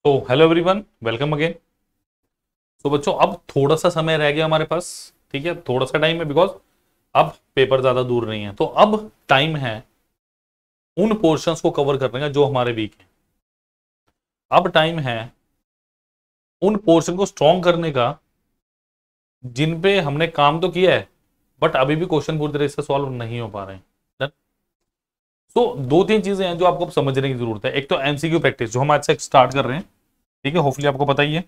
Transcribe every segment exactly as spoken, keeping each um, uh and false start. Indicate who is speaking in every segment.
Speaker 1: तो hello everyone, welcome again. तो बच्चों, अब थोड़ा सा समय रह गया हमारे पास। ठीक है, थोड़ा सा टाइम है बिकॉज अब पेपर ज्यादा दूर नहीं है। तो अब टाइम है उन पोर्शंस को कवर करने का जो हमारे वीक है। अब टाइम है उन पोर्शन को स्ट्रॉन्ग करने का जिन पे हमने काम तो किया है बट अभी भी क्वेश्चन पूरी तरह से सॉल्व नहीं हो पा रहे हैं। तो दो तीन चीजें हैं जो आपको समझने की जरूरत है। एक तो एमसीक्यू प्रैक्टिस जो हम आज से स्टार्ट कर रहे हैं। ठीक है, होपफुली आपको पता ही है।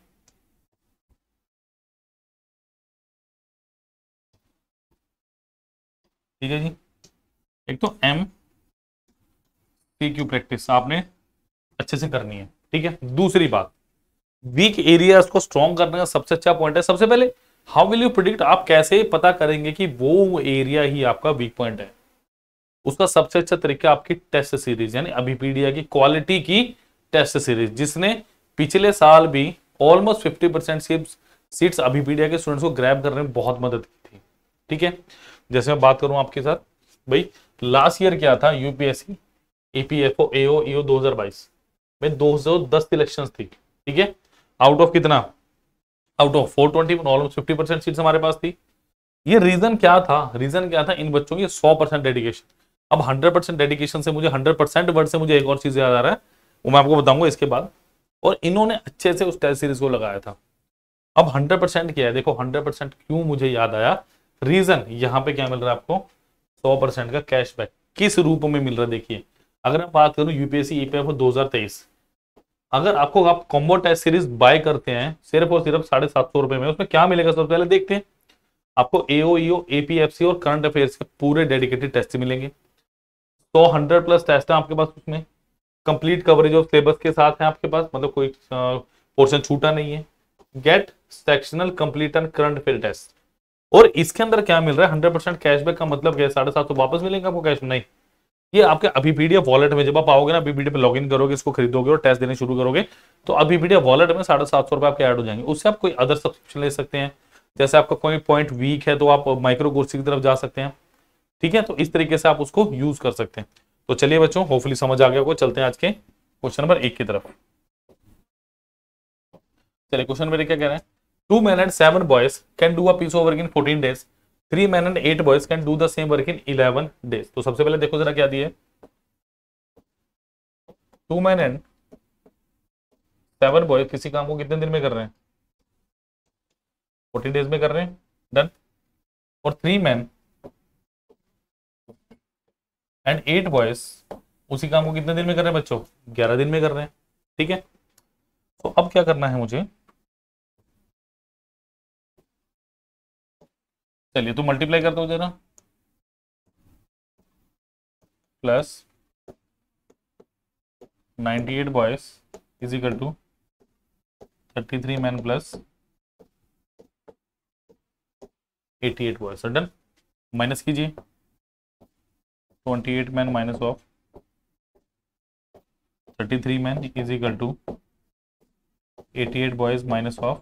Speaker 1: ठीक है जी। एक तो एम सी क्यू प्रैक्टिस आपने अच्छे से करनी है। ठीक है, दूसरी बात, वीक एरियाज को स्ट्रॉन्ग करने का सबसे अच्छा पॉइंट है। सबसे पहले, हाउ विल यू प्रिडिक्ट, आप कैसे पता करेंगे कि वो एरिया ही आपका वीक पॉइंट है। उसका सबसे अच्छा तरीका आपकी टेस्ट सीरीज यानी अभिपीडिया की क्वालिटी की टेस्ट सीरीज, जिसने पिछले साल भी ऑलमोस्ट फिफ्टी परसेंट सीट्स अभिपीडिया के स्टूडेंट्स को ग्रैब करने में बहुत मदद की थी। ठीक है, जैसे मैं बात करूं आपके साथ, भाई लास्ट ईयर क्या था, यूपीएससी एपीएफओ एओ ईओ दो हज़ार बाईस में दो सौ दस इलेक्शंस थी। ठीक है, आउट ऑफ कितना, out of four twenty almost fifty percent seats हमारे पास थी। ये रीजन क्या था, रीजन क्या था, इन बच्चों की सौ परसेंट डेडिकेशन। अब हंड्रेड परसेंट डेडिकेशन से मुझे हंड्रेड परसेंट वर्ड से मुझे एक और चीज याद आ रहा है, वो मैं आपको बताऊंगा इसके बाद। और इन्होंने अच्छे से उस टेस्ट सीरीज को लगाया था। अब हंड्रेड परसेंट क्या है, देखो हंड्रेड परसेंट क्यों मुझे याद आया, रीजन यहाँ पे क्या मिल रहा है आपको, सौ परसेंट का कैशबैक किस रूप में मिल रहा है। देखिए, अगर मैं बात करूं यूपीएससी ईपीएफओ दो हज़ार तेईस, अगर आपको आप कॉम्बो टेस्ट सीरीज बाय करते हैं सिर्फ और सिर्फ साढ़े सात सौ रुपए में, उसमें क्या मिलेगा सबसे पहले देखते हैं। आपको एओ ईओ एपीएफसी और करंट अफेयर्स के पूरे डेडिकेटेड टेस्ट मिलेंगे। तो हंड्रेड प्लस टेस्ट है आपके पास, उसमें कंप्लीट कवरेज ऑफ सिलेबस के साथ है आपके पास, मतलब कोई पोर्शन छूटा नहीं है। Get sectional complete and current affair test, और इसके अंदर क्या मिल रहा है, हंड्रेड परसेंट कैशबैक का मतलब क्या है, साढ़े सात सौ वापस मिलेंगे आपको कैश, नहीं, ये आपके अभिपीडिया वॉलेट में जब आप आओगे ना, अभिपीडिया पे लॉगिन करोगे, इसको खरीदोगे और टेस्ट देने शुरू करोगे, तो अभिपीडिया वॉलेट में साढ़े सात सौ रुपए आपके ऐड हो जाएंगे। उससे आप कोई अदर सब्सक्रिप्शन ले सकते हैं। जैसे आपका कोई पॉइंट वीक है तो आप माइक्रो कोर्स की तरफ जा सकते हैं। ठीक है, तो इस तरीके से आप उसको यूज कर सकते हैं। तो चलिए बच्चों, होपफुली समझ आ गया होगा, चलते हैं आज के क्वेश्चन नंबर एक की तरफ। चलिए, क्वेश्चन नंबर एक क्या कह रहे हैं, two man and seven boys can do a piece of work in fourteen days, three man and eight boys can do the same work in eleven days. तो सबसे पहले देखो जरा क्या दिए, two man and seven boys किसी काम को कितने दिन में कर रहे हैं, फोर्टीन डेज में कर रहे हैं, डन। और three man and eight boys उसी काम को कितने दिन में कर रहे हैं बच्चों, ग्यारह दिन में कर रहे हैं। ठीक है, तो अब क्या करना है मुझे, चलिए तो मल्टीप्लाई कर दो जरा, plus ninety eight boys is equal to thirty three man plus eighty eight boys, done. Minus कीजिए, twenty eight man minus of thirty three man is equal to eighty eight boys minus of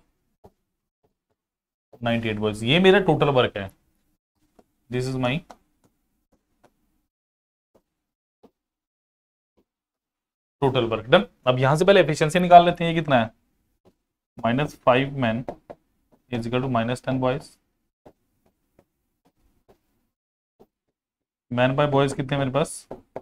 Speaker 1: ninety eight boys. ये मेरा total work है, this is my total work, done. अब यहां से पहले efficiency निकाल लेते हैं, ये कितना है, minus five man is equal to minus ten boys, man by boys कितने मेरे पास,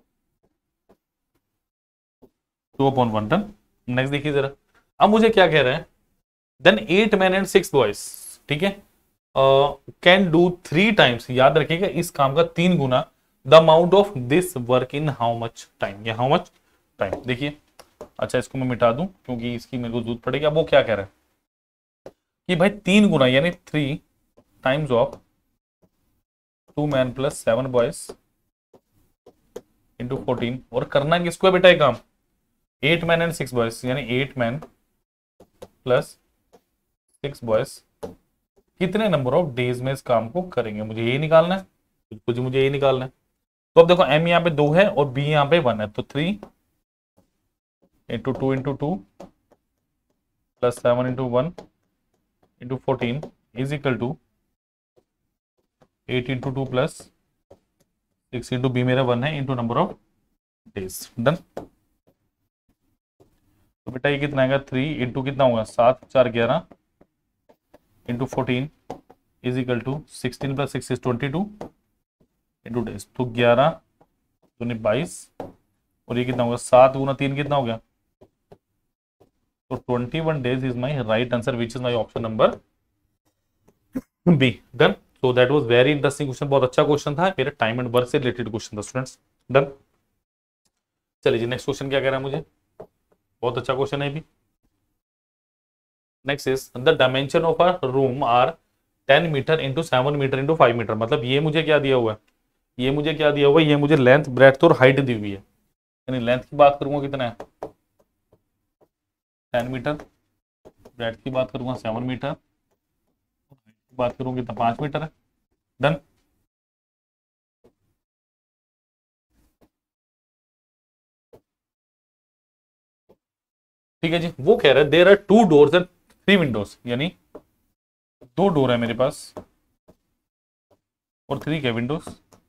Speaker 1: two upon one, done. Next देखिए जरा, अब मुझे क्या कह रहा है, then eight man and six boys, ठीक है, कैन डू थ्री टाइम्स, याद रखिएगा इस काम का तीन गुना, the amount of this work in how much time, या हाउ मच टाइम। देखिए, अच्छा इसको मैं मिटा दूं क्योंकि इसकी मेरे को जरूरत पड़ेगी। अब वो क्या कह रहा है कि भाई तीन गुना यानी three times of two man plus seven boys into fourteen, और करना किसको है बेटा ये काम, eight man and six boys, यानी eight man plus six boys कितने नंबर ऑफ डेज में इस काम को करेंगे, मुझे ये निकालना है, बिल्कुल जी मुझे ये निकालना है। तो अब देखो एम यहाँ पे दो है और बी यहाँ पे वन है, तो three into two into two plus seven into one into fourteen is equal to eight into two plus six into B मेरा वन है into number of days, done. तो बेटा ये कितना आएगा, थ्री इंटू कितना होगा, सात चार ग्यारह into fourteen is equal to sixteen plus six is twenty two into days, तो ग्यारह दूनी बाईस, और ये कितना होगा, सात गुना तीन कितना हो गया, तो twenty one days is my right answer which is my option number B. Done. So that was very interesting question, बहुत अच्छा क्वेश्चन था, मेरे टाइम एंड वर्क से रिलेटेड क्वेश्चन था स्टूडेंट्स। डन। चलिए जी नेक्स्ट क्वेश्चन क्या कह रहा है मुझे, बहुत अच्छा क्वेश्चन है भी। Next is the dimension of a room are ten metre into seven metre into five metre. मतलब ये मुझे क्या दिया हुआ है, ये मुझे क्या दिया हुआ है, ये मुझे लेंथ ब्रेड्थ और हाइट दी हुई है। यानी लेंथ की बात करूंगा कितना है, टेन मीटर, ब्रेड्थ की बात करूंगा सेवन मीटर, हाइट की बात करूंगा कितना, पांच मीटर है। डन। ठीक है जी, वो कह रहा है there are two doors and three windows, यानी दो डोर है मेरे पास और थ्री क्या विंडोज।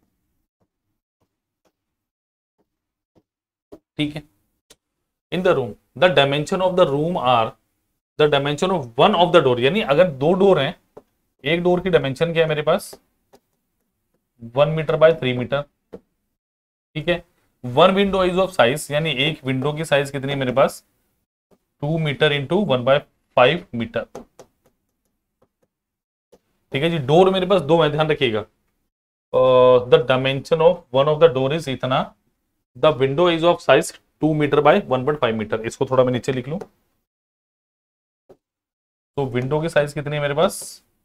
Speaker 1: ठीक है। In the room the dimension of the room are the dimension of one of the door, यानी अगर दो डोर हैं, एक डोर की डायमेंशन क्या है मेरे पास, one metre by three metre. ठीक है। One window is of size, यानी एक विंडो की साइज कितनी है मेरे पास, two metre into one by five metre. ठीक है जी, डोर मेरे पास दो है, ध्यान रखिएगा। The dimension of one of the door is इतना, the window is of size two metre by one point five metre. इसको थोड़ा मैं नीचे लिख लूं, तो विंडो की साइज कितनी है मेरे पास,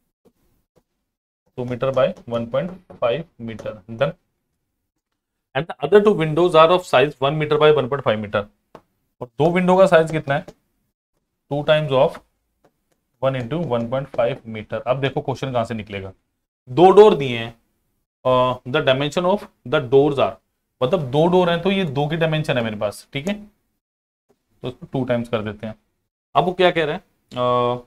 Speaker 1: two metre by one point five metre. Done. And the other two windows are of size one metre by one point five metre. और दो विंडो का साइज कितना है, two times of one into one point five metre. अब देखो question कहां से निकलेगा, दो डोर दिए हैं, the dimension of the doors are, मतलब दो डोर हैं तो ये दो की डायमेंशन है मेरे पास। ठीक है, तो इसको टू टाइम्स कर देते हैं। अब वो क्या कह रहे हैं,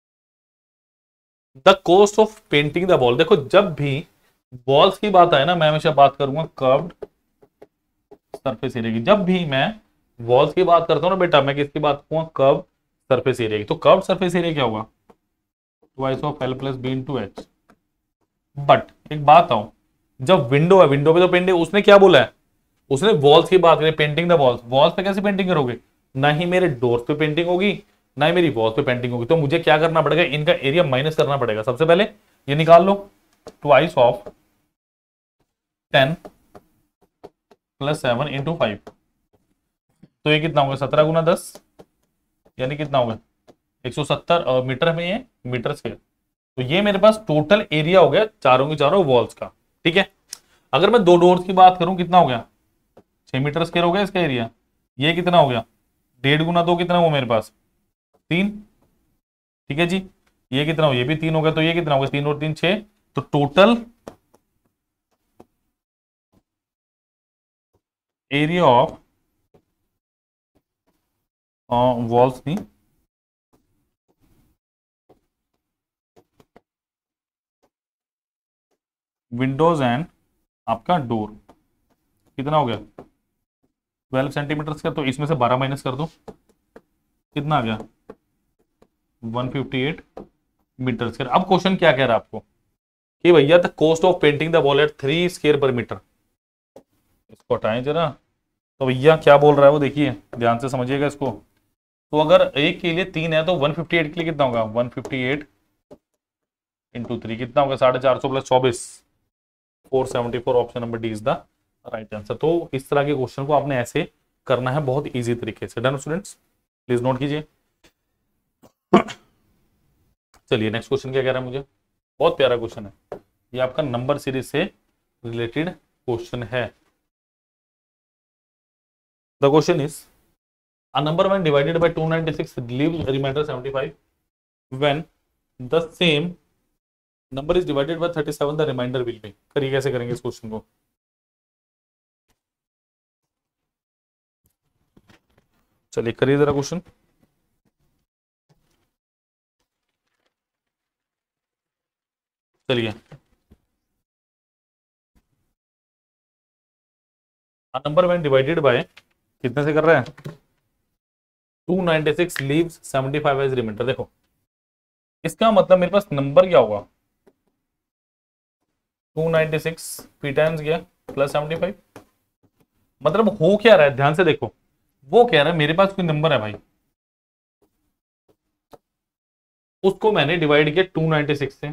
Speaker 1: the cost of painting the wall. देखो जब भी वॉल्स की बात आए ना, मैं हमेशा बात करूंगा कर्व्ड सरफेस एरिया की। जब भी मैं वॉल्स की बात करता हूँ ना बेटा, मैं किसकी बात करूंगा, कर्व सरफेस एरिया की। तो कर्व सरफेस एरिया क्या होगा, twice of L plus B into H. But एक बात आऊं, जब विंडो है, विंडो पे तो पेंटिंग, उसने क्या बोला है, उसने वॉल्स की बात करी, पेंटिंग द वॉल्स। वॉल्स पे कैसे पेंटिंग करोगे, ना ही मेरे डोर्स पे पेंटिंग होगी, ना ही मेरी वॉल्स पे पेंटिंग होगी। तो मुझे क्या करना पड़ेगा, इनका एरिया माइनस करना पड़ेगा। सबसे पहले ये निकाल लो, twice of ten plus seven into five, तो ये कितना होगा, सत्रह गुना दस, यानी कितना होगा, एक सौ सत्तर मीटर में, ये मीटर स्क्वायर। तो ये मेरे पास टोटल एरिया हो गया चारों की चारों वॉल्स का। ठीक है। अगर मैं दो डोर्स की बात करूं, कितना हो गया, छह मीटर स्क्वायर हो गया इसका एरिया। ये कितना हो गया, डेढ़ गुना दो कितना हुआ मेरे पास, तीन। ठीक है जी, ये कितना हो, ये भी तीन हो गया, तो ये कितना हो गया, तीन और तीन छह। तो टोटल एरिया ऑफ वॉल्स थी विंडोज एंड आपका डोर कितना हो गया, ट्वेल्व सेंटीमीटर का। तो इसमें से बारह माइनस कर दो, कितना आ गया, one fifty eight metre square. अब क्वेश्चन क्या कह रहा है आपको कि भैया the cost of painting the wall at three square per metre. इसको हटाएं जरा, तो भैया क्या बोल रहा है वो देखिए, ध्यान से समझिएगा इसको। तो अगर एक के लिए तीन है तो वन फिफ्टी एट के लिए कितना होगा, one fifty eight into three कितना होगा, साढ़े चार सौ प्लस चौबीस, four seventy four. Option number D is the right answer. तो इस तरह के क्वेश्चन को आपने ऐसे करना है, बहुत इजी तरीके से। डन स्टूडेंट्स, प्लीज नोट कीजिए। चलिए नेक्स्ट क्वेश्चन क्या कह रहा है मुझे, बहुत प्यारा क्वेश्चन है ये, आपका नंबर सीरीज से रिलेटेड क्वेश्चन है। The question is a number when divided by two ninety-six leaves remainder seventy-five, when the same number is divided by thirty-seven the remainder will be। करिए कैसे करेंगे इस क्वेश्चन को, चलिए करिए जरा क्वेश्चन। चलिए, a number when divided by कितने से कर रहे हैं, two ninety six leaves seventy five as remainder. देखो इसका मतलब मेरे पास नंबर क्या होगा, two ninety six P times गया प्लस सेवेंटी फाइव। मतलब हो क्या रहा है, ध्यान से देखो, वो कह रहा है मेरे पास कोई नंबर है भाई, उसको मैंने डिवाइड किया टू नाइनटी सिक्स से।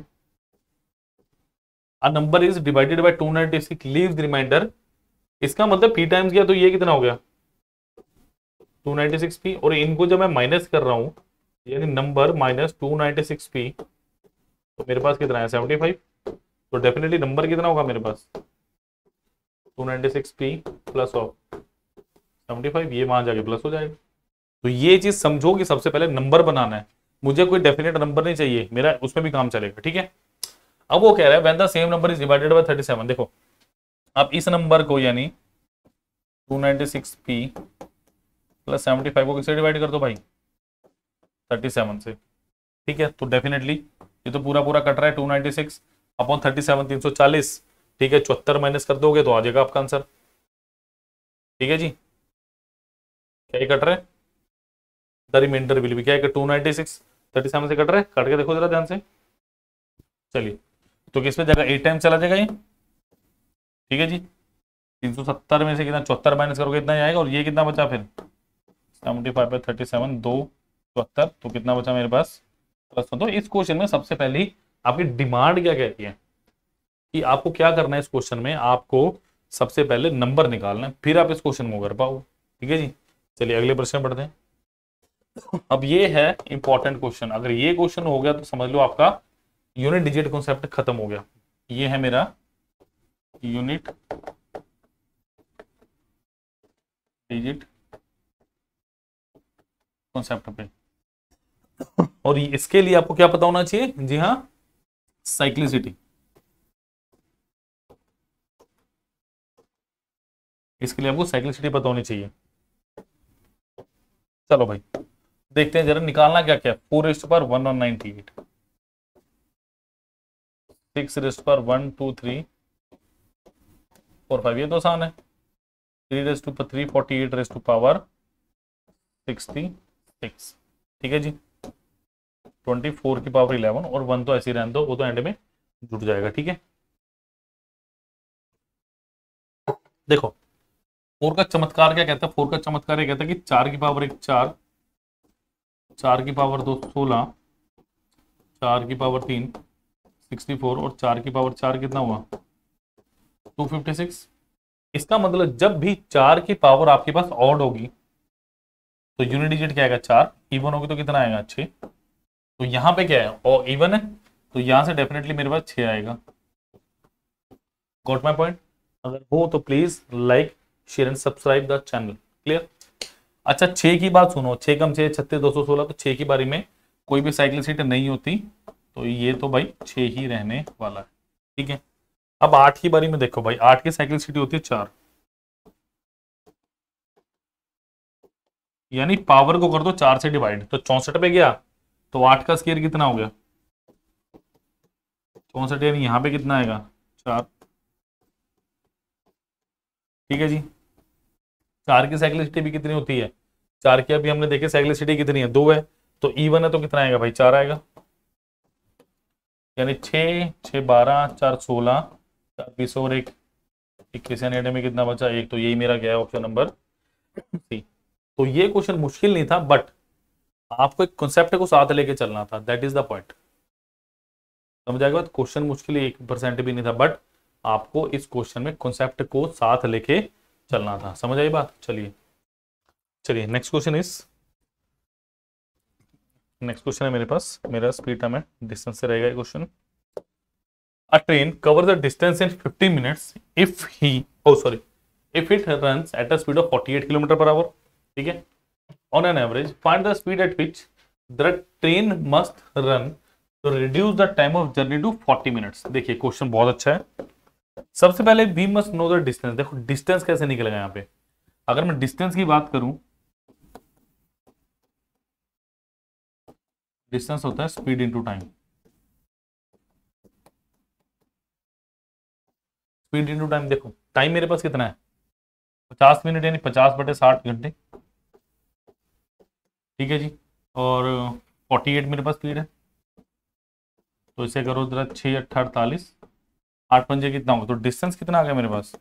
Speaker 1: A number is divided by two ninety six leaves remainder. इसका मतलब पी टाइम्स गया तो ये कितना हो गया, टू नाइनटी सिक्स पी। और इनको जब मैं माइनस कर रहा हूं, यानी number minus two ninety six P, तो मेरे पास कितना है सेवेंटी फाइव। तो डेफिनेटली नंबर कितना होगा मेरे पास, two ninety six P plus of seventy five, ये वहां जाके प्लस हो जाएगा। तो ये चीज समझो कि सबसे पहले नंबर बनाना है, मुझे कोई डेफिनेट नंबर नहीं चाहिए, मेरा उसमें भी काम चलेगा, ठीक है। अब वो कह रहा है when the same number is divided by thirty seven. देखो आप इस नंबर को यानी two ninety six P plus seventy five को किससे डिवाइड कर दो भाई, थर्टी सेवन से, ठीक है। तो डेफिनेटली ये तो पूरा पूरा कट रहा है, two ninety six upon thirty seven, तीन सौ चालीस, ठीक है। चौहत्तर माइनस कर दोगे तो आ जाएगा आपका आंसर, ठीक है जी। क्या ये कट रहा है, द रिमाइंडर विल बी, क्या है, two ninety six thirty seven से कट रहा है, कट के देखो जरा ध्यान से। चलिए तो किस पे जगह एट टाइम चला जाएगा ये, ठीक है जी। तीन सौ सत्तर में से कितना चौहत्तर माइनस करोगे इतना ही आएगा, और ये कितना बचा फिर seventy five by thirty seven, दो चौहत्तर, तो कितना बचा मेरे पास प्लस। तो इस क्वेश्चन में सबसे पहली आपकी डिमांड क्या कहती है कि आपको क्या करना है इस क्वेश्चन में, आपको सबसे पहले नंबर निकालना है, फिर आप इस क्वेश्चन को कर पाओ, ठीक है जी। चलिए अगले प्रश्न पढ़ते हैं। अब ये है इंपॉर्टेंट क्वेश्चन, अगर ये क्वेश्चन हो गया तो समझ लो आपका यूनिट डिजिट कॉन्सेप्ट खत्म हो गया। ये है मेरा यूनिट डिजिट कॉन्सेप्ट पे, और इसके लिए आपको क्या पता होना चाहिए, जी हाँ, साइक्लिसिटी। इसके लिए आपको साइक्लिसिटी पता होनी चाहिए। चलो भाई देखते हैं जरा निकालना क्या क्या, फोर रेस्ट पर वन और नाइनटी एट, सिक्स रेस्ट पर one two three four five, ये तो आसान है। Three raised to three forty eight raised to power sixty six, ठीक है जी। ट्वेंटी फोर की पावर इलेवन, और वन तो ऐसे ही रहने दो, वो तो एंड में जुट जाएगा, ठीक है। देखो फोर का चमत्कार क्या कहता है, फोर का चमत्कार ये कहता है कि चार की पावर एक चार, चार की पावर दो सोलह, चार की पावर तीन सिक्सटी फोर, और चार की पावर चार कितना हुआ टू फिफ्टी सिक्स। इसका मतलब जब भी चार की पावर आपके पास ऑड होगी तो यूनिट डिजिट क्या आएगा चार, इवन होगी तो कितना आएगा छह। तो यहाँ पे क्या है, और इवन है, तो यहां से डेफिनेटली मेरे पास छह आएगा। Got my point. अगर हो तो please like share and subscribe the channel, clear. अच्छा छह की बात सुनो, छह कम छह छत्तीस दो सौ सोलह, तो छह की बारी में कोई भी साइक्लिसिटी नहीं होती, तो ये तो भाई छह ही रहने वाला है, ठीक है। अब आठ की बारी में देखो भाई, आठ की साइक्लिसिटी होती है चार, यानी पावर को कर दो चार से डिवाइड, तो चौसठ पे गया, तो आठ का स्केयर कितना हो गया चौसठ, यानी यहाँ पे कितना आएगा चार, ठीक है जी। चार की साइक्लिसिटी भी कितनी होती है, चार की अभी हमने देखे साइक्लिसिटी कितनी है, दो है, तो इवन है तो कितना आएगा भाई चार आएगा, यानी छः छः बारह चार सोलह, चार बीस और एक इक्कीस, यानी एंड में कितना बचा एक, तो यही मेरा क्या है ऑप्शन नंबर सी। तो ये क्वेश्चन मुश्किल नहीं था, बट आपको एक कॉन्सेप्ट को साथ लेके चलना था, दैट इज द पॉइंट। समझ आएगा बात, क्वेश्चन मुश्किल एक परसेंट भी नहीं था, बट आपको इस क्वेश्चन में कॉन्सेप्ट को साथ लेके चलना था, समझ आई बात। चलिए चलिए next question is, next question है मेरे पास, मेरा स्पीड टाइम है, डिस्टेंस से रहेगा ये question. A train covers the distance in fifteen minutes if he, oh sorry, if it runs at a speed of forty-eight kilometer per hour, ठीक है। On an average, find the speed at which the train must run to reduce the time of journey to forty minutes। देखिए question बहुत अच्छा है। सबसे पहले we must know the distance। देखो distance कैसे निकलेगा यहाँ पे, अगर मैं डिस्टेंस की बात करूं, डिस्टेंस होता है speed into time, speed into time. देखो टाइम मेरे पास कितना है पचास मिनट, यानी पचास बटे साठ घंटे, ठीक है जी। और फोर्टी एट मेरे पास स्पीड है, तो इसे करो जरा, छः अट्ठा अड़तालीस, आठ पंजे कितना होगा, तो डिस्टेंस कितना आ गया मेरे पास,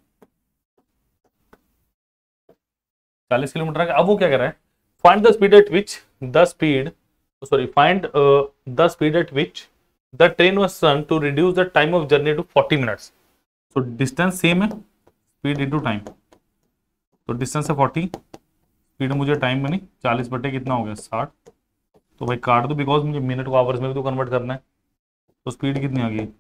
Speaker 1: चालीस किलोमीटर आ गया। अब वो क्या कर रहा है, find the speed at which the speed sorry find the speed at which the train was run to reduce the time of journey to forty minutes. तो डिस्टेंस सेम है, स्पीड इनटू टाइम, तो distance है forty, speed मुझे time में नहीं, चालीस बटे कितना हो गया, साठ। तो भाई काट दो, बिकॉज मुझे मिनट को आवर्स में भी तो कन्वर्ट करना है। तो स्पीड कितनी आ गई,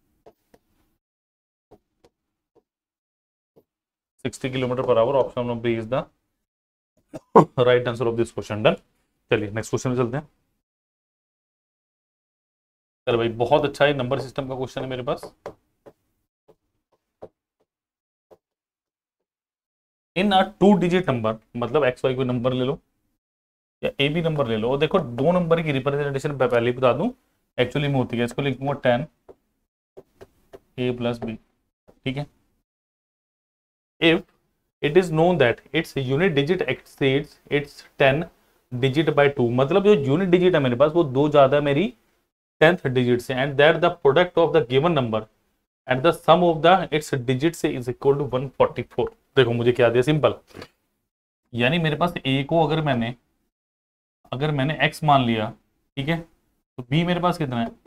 Speaker 1: sixty kilometer per hour. Option number B is the right answer of this question. Done. चलिए नेक्स्ट क्वेश्चन में चलते हैं। चलो भाई बहुत अच्छा है, नंबर सिस्टम का क्वेश्चन है मेरे पास। In a two digit number, मतलब एक्स वाई कोई नंबर ले लो या ए बी नंबर ले लो, और देखो दो नंबर की रिप्रेजेंटेशन पहले ही बता दूं एक्चुअली में होती है, इसको लिखूंगा टेन ए प्लस बी। ठीक है, if it is known that its unit digit exceeds its ten digit by two, मतलब जो यूनिट डिजिट है मेरे पास वो दो ज्यादा है मेरी टेंथ डिजिट से, and that the product of the given number and the sum of the its digit से is equal to one forty four. देखो मुझे क्या दिया, सिंपल, यानी मेरे पास ए को अगर मैंने अगर मैंने x मान लिया, ठीक है, तो b मेरे पास कितना है,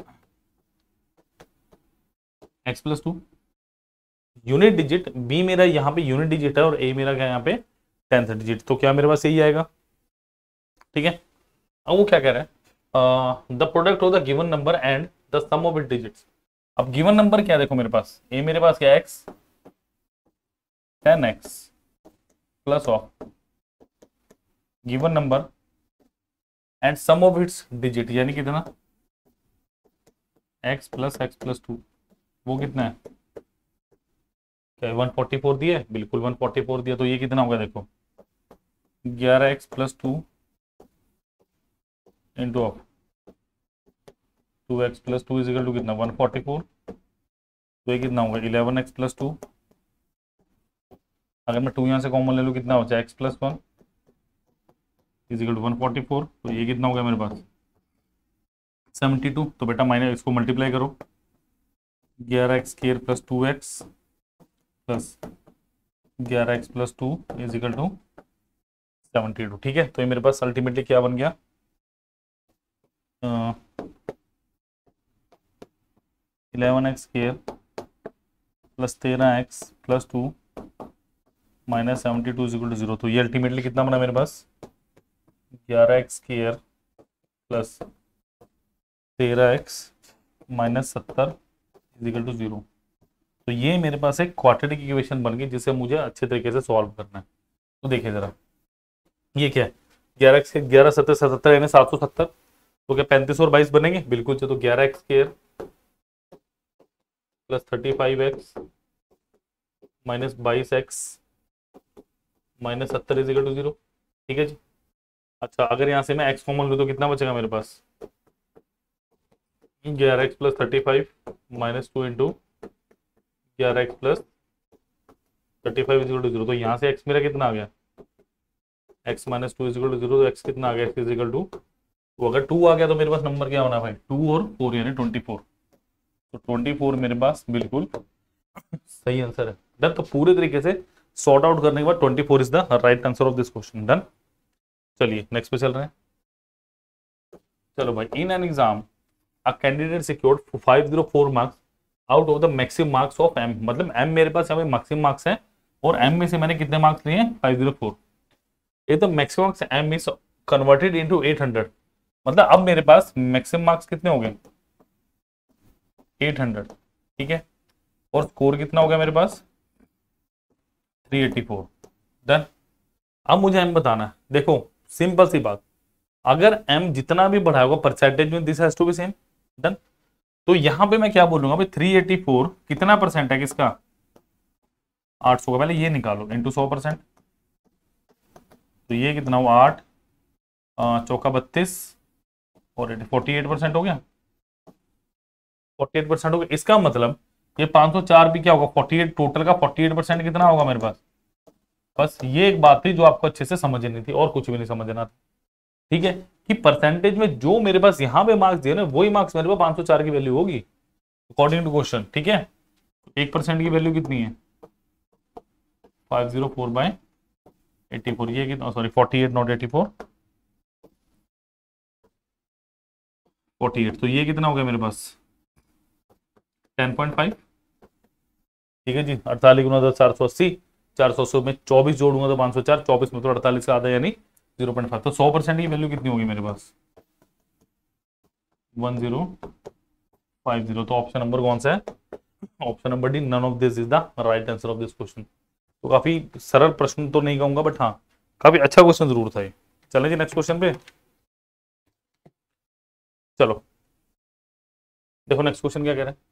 Speaker 1: x plus two, unit digit b मेरा यहाँ पे यूनिट डिजिट है और a मेरा क्या यहाँ पे टेंथ डिजिट, तो क्या मेरे पास यही आएगा। ठीक है, अब वो क्या कह रहा है, the product of the given number and the sum of it digits. अब गिवन नंबर क्या है, देखो मेरे पास a मेरे पास क्या है, x ten x plus of given number and sum of its digit, यानी कितना, x plus x plus two, वो कितना है, क्या वन फोर्टी फोर दिया है, बिल्कुल वन फोर्टी फोर दिया, तो ये कितना होगा, देखो ग्यारह x plus two into of two x plus two is equal to कितना, वन फोर्टी फोर, तो ये कितना होगा, इलेवन एक्स प्लस टू, अगर मैं टू यहाँ से कॉमन ले लूँ कितना हो जाए, x plus one is equal to one forty four, तो ये कितना होगा मेरे पास सेवेंटी टू। तो बेटा माइनस इसको मल्टीप्लाई करो, ग्यारह x square plus two x plus ग्यारह x plus two is equal to seventy two. ठीक है, तो ये मेरे पास अल्टीमेटली क्या बन गया, इलेवन एक्स स्क्वायर प्लस तेरह x plus two minus seventy two is equal to zero. तो ये अल्टीमेटली कितना बना मेरे पास, ग्यारह एक्स स्क्वायर प्लस तेरह एक्स माइनस सत्तर इजिकल टू जीरो। तो ये मेरे पास एक क्वाड्रेटिक इक्वेशन बन गई जिसे मुझे अच्छे तरीके से सॉल्व करना है। तो देखिए जरा, ये क्या है, ग्यारह एक्स के ग्यारह सत्तर सतहत्तर यानी सात सौ सत्तर, तो क्या पैंतीस और बाईस बनेंगे, बिल्कुल से, तो ग्यारह x square plus thirty five x minus बाईस एक्स माइनस सत्तर इजिकल टू जीरो। ठीक है जी। अच्छा, अगर यहाँ से मैं x कॉमन लूँ तो कितना बचेगा मेरे पास, ग्यारह x plus thirty five minus two into ग्यारह x plus thirty five is equal to zero. तो यहाँ से x मेरा कितना आ गया, x minus two is equal to zero, तो x कितना आ गया, x इजिकल टू, तो अगर टू आ गया तो मेरे पास नंबर क्या होना भाई, टू और फोर यानी ट्वेंटी फोर। तो ट्वेंटी फोर मेरे पास बिल्कुल सही आंसर है। डन। तो पूरे तरीके से सॉर्ट आउट करने के बाद twenty four is the right answer of this question. Done. चलिए नेक्स्ट पे चल रहे हैं। चलो भाई, in an exam a candidate secured five zero four marks out of the maximum marks of M, मतलब एम मेरे पास यहाँ पे मैक्सिमम मार्क्स है और एम में से मैंने कितने मार्क्स लिए हैं, फाइव जीरो फोर। ये तो maximum marks M is converted into eight hundred, मतलब अब मेरे पास मैक्सिमम मार्क्स कितने हो गए, एट हंड्रेड। ठीक है, और स्कोर कितना हो गया मेरे पास, थ्री एटी फोर। डन। अब मुझे एम बताना है। देखो सिंपल सी बात, अगर एम जितना भी बढ़ा होगा परसेंटेज में this has to be same. Done. तो यहां पे मैं क्या बोलूंगा भाई, थ्री एटी फोर कितना परसेंट है किसका, आठ सौ का, पहले ये निकालो इंटू सौ परसेंट, तो ये कितना हुआ, आठ चौका बत्तीस और फोर्टी एट परसेंट हो गया, फोर्टी एट परसेंट हो गया। इसका मतलब ये पाँच सौ चार भी क्या होगा, फोर्टी एट, टोटल का फोर्टी एट परसेंट कितना होगा मेरे पास। बस ये एक बात थी जो आपको अच्छे से समझनी थी और कुछ भी नहीं समझना था। ठीक है, कि परसेंटेज में जो मेरे पास यहां पे मार्क्स दिए ना वही मार्क्स मेरे पास पाँच सौ चार की वैल्यू होगी अकॉर्डिंग टू क्वेश्चन। ठीक है, एक परसेंट की वैल्यू कितनी है, five zero four by eighty four, ये कितना, sorry forty eight not eighty four, forty eight, तो ये कितना हो गया मेरे पास टेन पॉइंट फाइव। ठीक है जी, अड़तालीस गुना दस चार सौ अस्सी, चार सौ अस्सी में चौबीस जोड़ूंगा तो पाँच सौ चार, चौबीस में तो अड़तालीस का आधा यानी जीरो पॉइंट फाइव, तो सौ परसेंट की वैल्यू कितनी होगी मेरे पास वन जीरो फाइव जीरो। तो ऑप्शन नंबर कौन सा है, option number D, none of this is the right answer of this question. तो काफी सरल प्रश्न तो नहीं कहूंगा, बट हाँ काफी अच्छा क्वेश्चन जरूर था ये। चलें जी नेक्स्ट क्वेश्चन पे, चलो देखो नेक्स्ट क्वेश्चन क्या कह रहा है।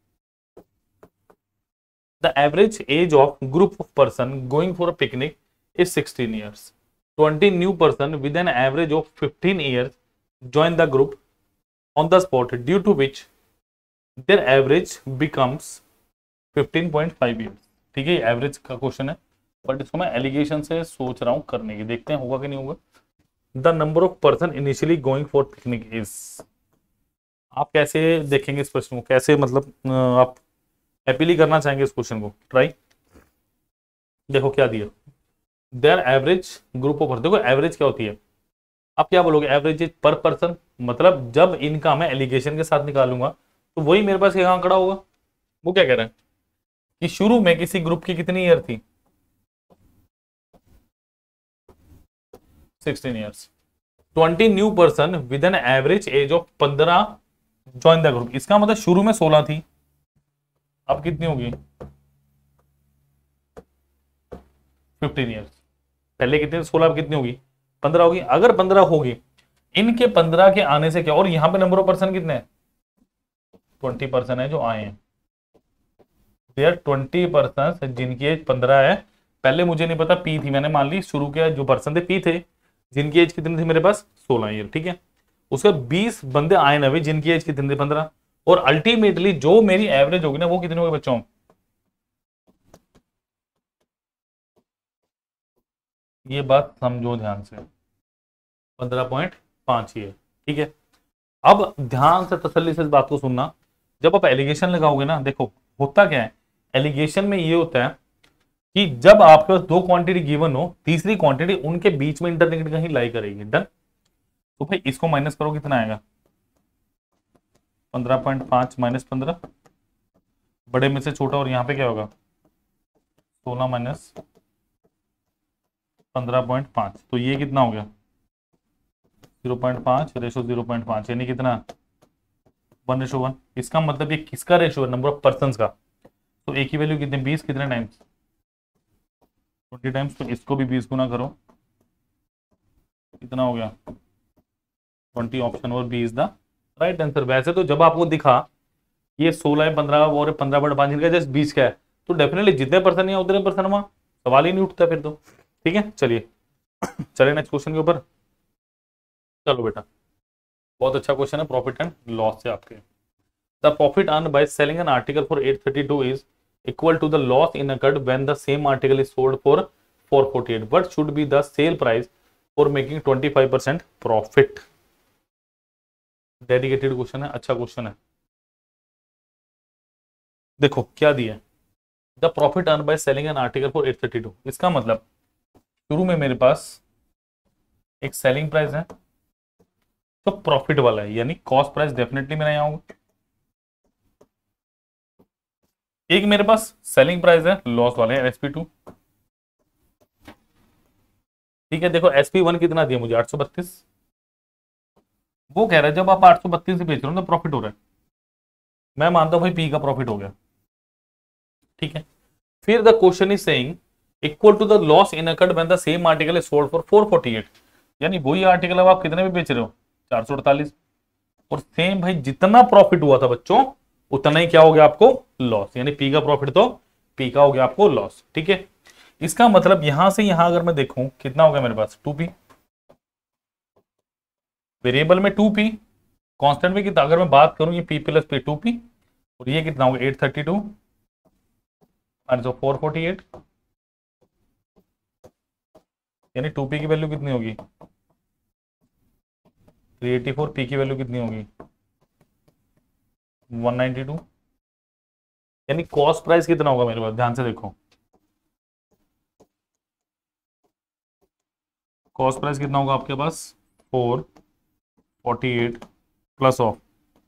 Speaker 1: The average age of group of person going for a picnic is sixteen years. twenty new person with an average of fifteen years join the group on the spot, due to which their average becomes fifteen point five years. ठीक है, average का question है, but इसको मैं allegation से सोच रहा हूं करने की, देखते हैं होगा कि नहीं होगा। The number of person initially going for picnic is, आप कैसे देखेंगे इस प्रश्न को, कैसे मतलब आप हैप्पीली करना चाहेंगे इस क्वेश्चन को ट्राई। देखो क्या दिया, देयर एवरेज ग्रुप ऑफ, देखो एवरेज क्या होती है, आप क्या बोलोगे, एवरेज इज पर पर्सन, मतलब जब इनका मैं एलिगेशन के साथ निकालूंगा तो वही मेरे पास यहाँ आंकड़ा होगा। वो क्या कह रहे हैं कि शुरू में किसी ग्रुप की कितनी ईयर थी, sixteen years, twenty new person with an average age of पंद्रह ज्वाइन द ग्रुप, इसका मतलब शुरू में सोलह थी, अब कितनी होगी फिफ्टीन ईयर्स, पहले कितनी, सोलह, अब कितनी होगी पंद्रह होगी। अगर पंद्रह होगी, इनके पंद्रह के आने से क्या, और यहां पे नंबर ऑफ पर्सन कितने हैं, ट्वेंटी पर्सन है जो आए हैं, देयर ट्वेंटी पर्सन जिनकी एज पंद्रह है, पहले मुझे नहीं पता पी थी, मैंने मान ली शुरू के जो पर्सन थे पी थे, जिनकी एज कितनी थी मेरे पास सोलह ईयर। ठीक है, उसके बीस बंदे आए नवे जिनकी एज कितनी थी पंद्रह, और अल्टीमेटली जो मेरी एवरेज होगी ना वो कितनी होगी बच्चों, ये बात समझो ध्यान से, पंद्रह पॉइंट पांच ही है। ठीक है, अब ध्यान से तसल्ली से इस बात को सुनना, जब आप एलिगेशन लगाओगे ना, देखो होता क्या है एलिगेशन में, ये होता है कि जब आपके पास दो क्वांटिटी गिवन हो, तीसरी क्वांटिटी उनके बीच में इंटरनेट कहीं लाई करेगी, डन। तो भाई इसको माइनस करो, कितना आएगा पंद्रह पॉइंट पांच माइनस पंद्रह, बड़े में से छोटा, और यहां पे क्या होगा सोलह माइनस पंद्रह पॉइंट पांच, तो ये कितना हो गया जीरो पॉइंट पांच रेशो जीरो पॉइंट पांच, यानी कितना वन रेशो वन। इसका मतलब ये किसका रेशो है, नंबर ऑफ पर्सन का, तो एक की वैल्यू कितने बीस, कितने टाइम्स ट्वेंटी टाइम्स, तो इसको भी बीस गुना करो, कितना हो गया ट्वेंटी, ऑप्शन और B is the right answer. वैसे तो जब आपको दिखा ये सोलह है, पंद्रह और पंद्रह बट पांच का जस्ट बीस का है, तो डेफिनेटली जितने पर्सन है उतने पर्सन वहां, सवाल ही नहीं उठता फिर तो। ठीक है, चलिए चलिए नेक्स्ट क्वेश्चन के ऊपर, चलो बेटा बहुत अच्छा क्वेश्चन है, प्रॉफिट एंड लॉस से आपके। The profit earn by selling an article for eight thirty two is equal to the loss incurred when the same article is sold for four forty eight, what should be the sale price for making twenty five percent profit. Dedicated question है, अच्छा question है। देखो क्या दिया है, the profit earn by selling an article for eight thirty two, इसका मतलब शुरू में मेरे पास एक सेलिंग प्राइस है तो प्रॉफिट वाला है, यानी कॉस्ट प्राइस डेफिनेटली मेरा यहां होगा, एक मेरे पास सेलिंग प्राइस है लॉस वाले एसपी टू। ठीक है, देखो एसपी वन कितना दिया मुझे आठ सौ बत्तीस, वो कह रहा है जब आप आठ सौ बत्तीस से बेच रहे हो तो प्रॉफिट हो रहा है, मैं मानता हूं भाई पी का प्रॉफिट हो गया। ठीक है, फिर the question is saying equal to the loss incurred when the same article is sold for four forty eight, यानी वही आर्टिकल अब आप कितने में बेच रहे हो चार सौ अड़तालीस, और सेम भाई जितना प्रॉफिट हुआ था बच्चों उतना ही क्या हो गया आपको लॉस, यानी पी का प्रॉफिट तो पी का हो गया आपको लॉस। ठीक है, इसका मतलब यहां से यहां अगर मैं देखूं कितना हो गया मेरे पास टू पी, वेरिएबल में टू पी, कांस्टेंट में कितना, अगर मैं बात करूं ये P plus P two P, और ये कितना होगा eight thirty two four forty eight, यानी टू पी की वैल्यू कितनी होगी थ्री एटी फोर, पी की वैल्यू कितनी होगी वन नाइंटी टू, यानी कॉस्ट प्राइस कितना होगा मेरे पास, ध्यान से देखो कॉस्ट प्राइस कितना होगा आपके पास four forty eight plus of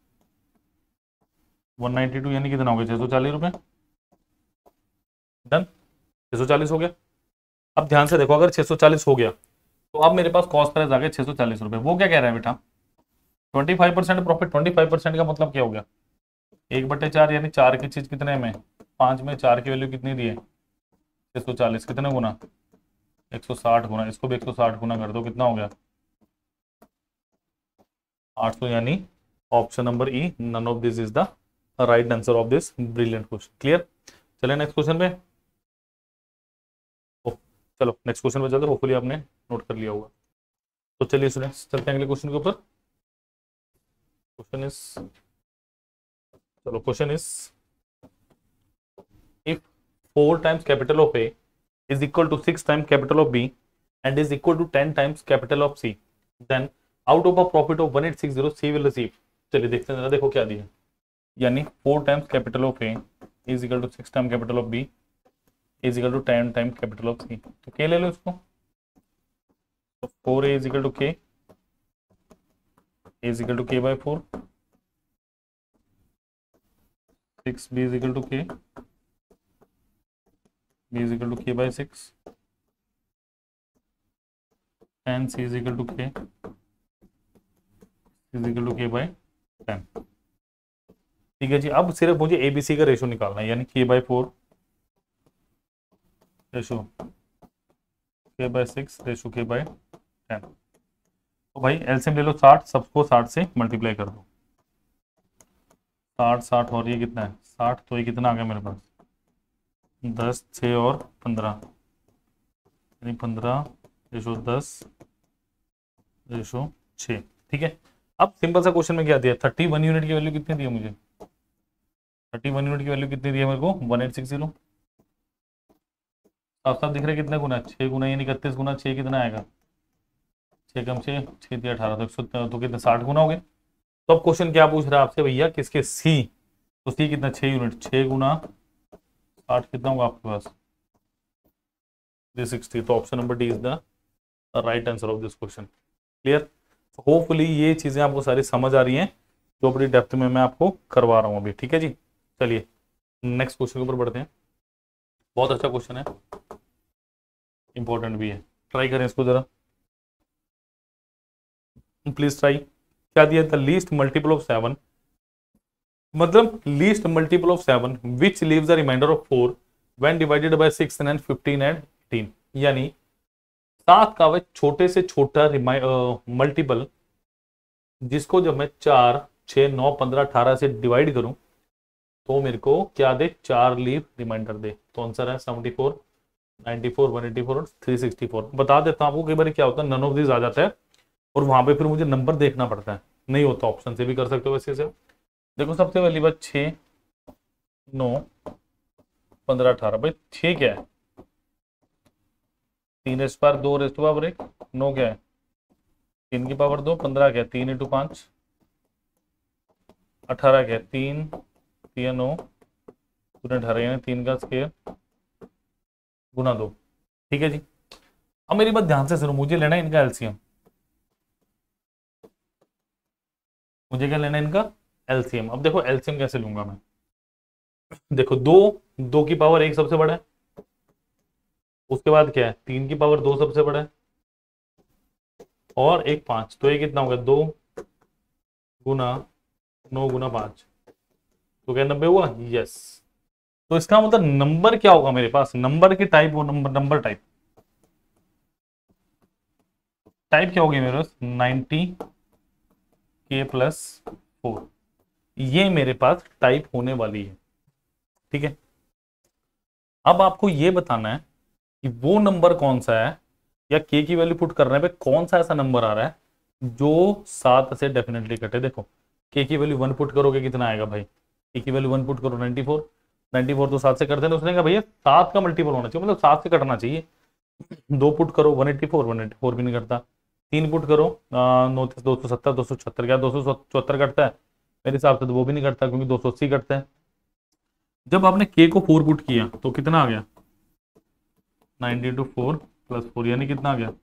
Speaker 1: one ninety two, यानी कितना हो गया छह सौ चालीस रुपए। डन, छह सौ चालीस हो गया। अब ध्यान से देखो, अगर छह सौ चालीस हो गया तो अब मेरे पास कॉस्ट प्राइस आ गया छह सौ चालीस रुपए। वो क्या कह रहा है बेटा, twenty five percent profit, twenty five percent का मतलब क्या हो गया, एक बटे चार, यानी चार की चीज कितने में, पांच में, चार की वैल्यू कितनी दी है छह सौ चालीस, कितने गुना एक सौ साठ गुना, इसको भी एक सौ साठ गुना कर दो, कितना हो गया आठ सौ, यानी option number E, none of this is the right answer of this brilliant question. Clear, चले नेक्स्ट क्वेश्चन पे। ओ, चलो नेक्स्ट क्वेश्चन पे चलते, होपफुली आपने नोट कर लिया होगा। तो चलिए स्टूडेंट्स चलते हैं अगले क्वेश्चन के ऊपर। क्वेश्चन इज, चलो question is, if four times capital of A is equal to six times capital of B and is equal to ten times capital of C, then out of a profit of one eight six zero C will receive। चलिए देखते हैं, देखो क्या दिया, यानी four times capital of A is equal to six time capital of B is equal to ten time capital of C। तो K ले लो इसको, तो four A is equal to K is equal to K by four, six B is equal to K, B is equal to K by six, and C is equal to K is equal to K by ten. ठीक है जी, अब सिर्फ मुझे A B C का ratio निकालना है, यानी K by four ratio K by six ratio K by ten. तो भाई एलसीएम ले लो साठ, सबको साठ से मल्टीप्लाई कर दो, साठ साठ और ये कितना है साठ, तो ये कितना आ गया मेरे पास दस, छः और पंद्रह, यानी पंद्रह रेशो दस रेशो छः। ठीक है, अब सिंपल सा क्वेश्चन में क्या दिया, थर्टी वन यूनिट की वैल्यू कितनी दी है मुझे, थर्टी वन यूनिट की वैल्यू कितनी दी है मेरे को वन एट सिक्स जीरो। साफ साफ दिख रहा है कितना गुना, छः गुना, यानी इकतीस गुना छः कितना आएगा, छः कम छः छः दिया अठारह, तो एक सौ तो कितने साठ गुना हो गए। तो अब क्वेश्चन क्या पूछ रहा है आपसे भैया, किसके सी, तो सी कितना छः यूनिट, छः गुना साठ कितना होगा आपके पास थ्री सिक्सटी। तो option number D is the right answer of this question. Clear, hopefully ये चीजें आपको सारी समझ आ रही हैं जो बड़ी डेप्थ में मैं आपको करवा रहा हूँ अभी। ठीक है जी, चलिए नेक्स्ट क्वेश्चन के ऊपर बढ़ते हैं। बहुत अच्छा क्वेश्चन है, इंपॉर्टेंट भी है, ट्राई करें इसको जरा, प्लीज ट्राई। क्या दिया था, लीस्ट मल्टीपल ऑफ सेवन, मतलब least multiple of seven which leaves the remainder of four when divided by six and fifteen and eighteen, यानी सात का वह छोटे से छोटा मल्टीपल जिसको जब मैं चार छः नौ पंद्रह अठारह से डिवाइड करूं तो मेरे को क्या दे, चार लीव रिमाइंडर दे। तो आंसर है seventy four, ninety four, one eighty four और थ्री सिक्सटी फोर। बता देता हूं आपको, कई बार क्या होता है नन ऑफ दिस आ जाता है और वहां पे फिर मुझे नंबर देखना पड़ता है, नहीं होता ऑप्शन से भी कर सकते हो वैसे से। देखो सबसे पहली बात छः नौ पंद्रह अठारह, भाई छः क्या है, तीन रेस्ट पावर दो रेस्ट पावर एक, नौ क्या है तीन की पावर दो, पंद्रह क्या है तीन इंटू पाँच, अठारह क्या है तीन तीन नौ अठारह, यानी तीन का स्केयर गुना दो। ठीक है जी, अब मेरी बात ध्यान से सुनो, मुझे लेना है इनका एलसीएम, मुझे क्या लेना है इनका एलसीएम। अब देखो एलसीएम कैसे लूंगा मैं, देखो दो दो की पावर एक सबसे बड़ा है, उसके बाद क्या है तीन की पावर दो सबसे बड़ा है और एक पांच, तो ये कितना होगा दो गुना नौ गुना पांच, तो क्या नब्बे हुआ, यस। तो इसका मतलब नंबर क्या होगा मेरे पास, नंबर की टाइप वो नंबर नंबर टाइप टाइप क्या होगी मेरे पास नाइंटी के प्लस फोर, ये मेरे पास टाइप होने वाली है। ठीक है, अब आपको ये बताना है कि वो नंबर कौन सा है, या के की वैल्यू पुट करने पे कौन सा ऐसा नंबर आ रहा है जो सात से डेफिनेटली कटे। देखो के की वैल्यू वन पुट करोगे कितना आएगा भाई, के की वैल्यू वन पुट करो नाइंटी फोर, नाइंटी फोर तो सात से करते हैं, उसने कहा भैया सात का मल्टीपल होना चाहिए, मतलब सात से कटना चाहिए। दो पुट करो one eighty four, one eighty four भी नहीं करता, तीन पुट करो, नौ दो सौ सत्तर दो सौ छहत्तर क्या दो सौ चौहत्तर कटता है? मेरे हिसाब से तो वो भी नहीं कटता, क्योंकि दो सौ अस्सी कटता है। जब आपने के को फोर पुट किया तो कितना आ गया? Ninety two four plus four, यानी कितना आ गया?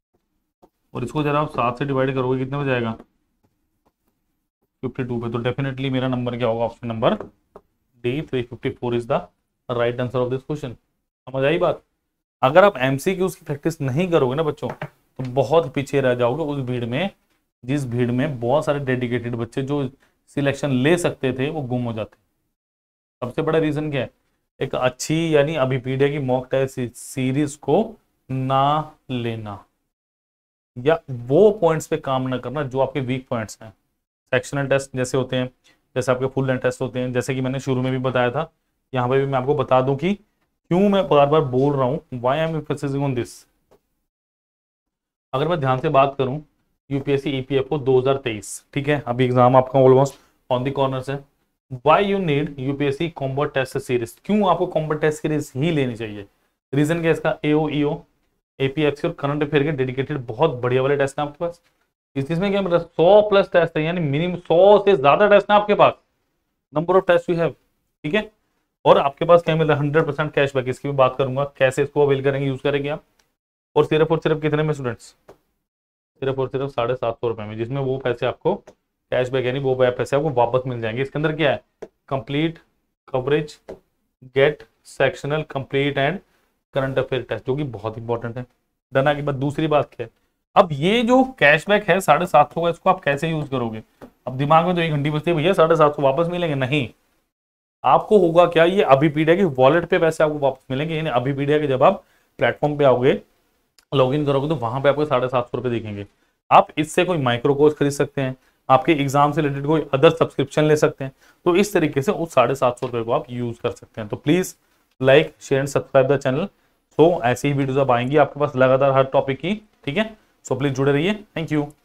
Speaker 1: और इसको जरा आप सात से डिवाइड करोगे कितने में जाएगा? फिफ्टी टू पे। तो डेफिनेटली मेरा नंबर क्या होगा? Option number D, three fifty four is the right answer of this question. समझ आई बात? अगर आप एमसीक्यूज की प्रैक्टिस नहीं करोगे ना बच्चों, तो बहुत पीछे रह जाओगे उस भीड़ में, जिस भीड़ में बहुत सारे डेडिकेटेड बच्चे जो सिलेक्शन ले सकते थे वो गुम हो जाते। सबसे बड़ा रीजन क्या है? एक अच्छी यानी अभिपीडिया की मॉक टेस्ट सीरीज को ना लेना, या वो पॉइंट्स पे काम ना करना जो आपके वीक पॉइंट्स हैं। सेक्शनल टेस्ट जैसे होते हैं, जैसे आपके फुल लेंथ टेस्ट होते हैं, जैसे कि मैंने शुरू में भी बताया था, यहाँ पे भी मैं आपको बता दूं कि क्यों मैं बार बार बोल रहा हूं, why I am emphasizing on this. अगर मैं ध्यान से बात करूं, यूपीएससी ईपीएफओ दो हज़ार तेईस, ठीक है, अभी एग्जाम आपका ऑलमोस्ट ऑन द कॉर्नर है। Why you need UPSC combo test series? क्यों आपको कॉम्बो टेस्ट सीरीज ही लेनी चाहिए? रीजन क्या है इसका? एओ ईओ एपीएक्स और करंट अफेयर के डेडिकेटेड बहुत बढ़िया वाले टेस्ट हैं आपके पास। इस चीज में क्या मतलब सौ प्लस टेस्ट है, यानी मिनिमम सौ से ज्यादा टेस्ट है आपके पास, number of test you have, ठीक है। और आपके पास क्या मिल रहा है? Hundred percent cashback. इसकी भी बात करूंगा कैसे इसको अवेल करेंगे, यूज करेंगे आप। और सिर्फ और सिर्फ कितने में स्टूडेंट्स? सिर्फ और सिर्फ साढ़े सात सौ रुपए में, जिसमें वो पैसे आपको कैशबैक यानी वो पैसे आपको वापस मिल जाएंगे। इसके अंदर क्या है? Complete coverage, get sectional complete and current affair test, जो कि बहुत इंपॉर्टेंट है। डना के बाद दूसरी बात क्या है? अब ये जो कैशबैक है साढ़े सात सौ का, इसको आप कैसे यूज करोगे? अब दिमाग में तो एक घंटी बजती है, भैया साढ़े सात सौ वापस मिलेंगे, नहीं। आपको होगा क्या? ये अभिपीडिया की वॉलेट पे पैसे आपको वापस मिलेंगे, यानी अभिपीडिया के जब आप प्लेटफॉर्म पे आओगे, लॉगिन करोगे, तो वहां पे आपको साढ़े सात सौ रुपए दिखेंगे। आप इससे कोई माइक्रो कोर्स खरीद सकते हैं, आपके एग्जाम से रिलेटेड कोई अदर सब्सक्रिप्शन ले सकते हैं। तो इस तरीके से उस साढ़े सात सौ रुपए को आप यूज कर सकते हैं। तो please like share and subscribe the channel. So ऐसी ही वीडियोस अब आएंगी आपके पास लगातार हर टॉपिक की, ठीक है। सो प्लीज जुड़े रहिए। Thank you.